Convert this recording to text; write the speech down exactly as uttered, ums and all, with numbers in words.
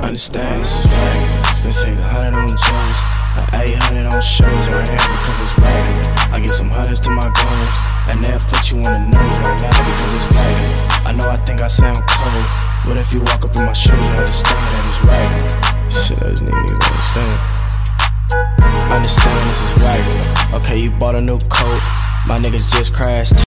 Understand this is ragged. Spend six hundred on jewels, and eight hundred on shows right here because it's ragged. I get some hundreds to my goals, and they'll put you on the nose right now because it's ragged. I know I think I sound cold, but if you walk up in my shoes, you understand that it's ragged. Shit, I just need you to understand. Understand this is ragged. Okay, you bought a new coat, my niggas just crashed.